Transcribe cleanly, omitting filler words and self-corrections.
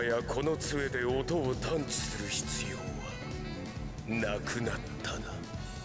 やこの杖で音を探知する必要はなくなったな。